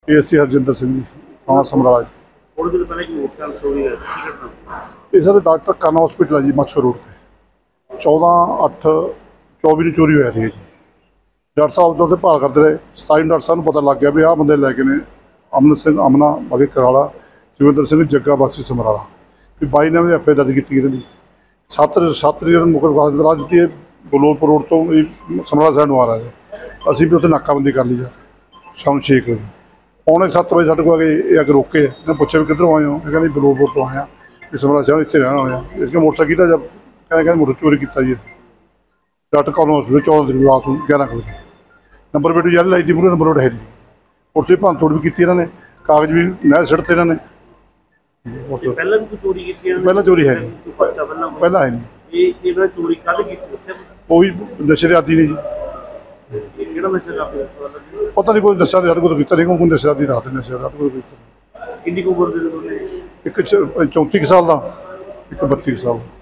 ਅਸੀਂ ਹਰਜਿੰਦਰ ਸਿੰਘ ਜੀ ਥਾਣਾ ਸਮਰਾਲਾ। थोड़े दिन पहले की मोटरसाइकिल चोरी है, की घटना? ये सर डॉक्टर काना हॉस्पिटल है जी, मच्छर रोड पे 14/8/24 ਨੂੰ चोरी होया थी जी। डॉक्टर साहब तो उत्थे भाल करते रहे। 27 डॉक्टर साहब पता लग गया भी आह बंदे लैके ने अमन सिंह अमना बाकी कराला, जगविंदर सिंह जग्गा वासी समराला भी 22 ने एफ आई दर्ज की। 7 मुकर इतलाह दी है बलोरपुर रोड तो समराला साइड आ रहा है। असीं भी उत्थे नाकाबंदी कर ली जा शाम 6 बजे। पौने 7 बजे साढ़े को आके रोके, इन्हें पूछा भी किधरों आए हो, कहते बलोरपुर तो आया भी समराला शहर इतने रहना होया। इसके मोटरसाइकिल जब कहते मोटर चोरी किया जी डॉक्टर काना हॉस्पिटल 14 तरीक रात 11 बजे। नंबर प्लेट यार लाई थी, पूरे नंबर प्लेट है नहीं। उत्थे भंन तोड़ भी की इन्होंने, कागज भी नहर सड़ते इन्होंने। पहला चोरी है नहीं, पहला है नहीं, वही नशे के आदी ने जी। पता नहीं कोई नशा साढ़े को किया नहीं, कोई नशे आदी रात नशे साढ़े को। एक 34 साल का, एक 32 साल का।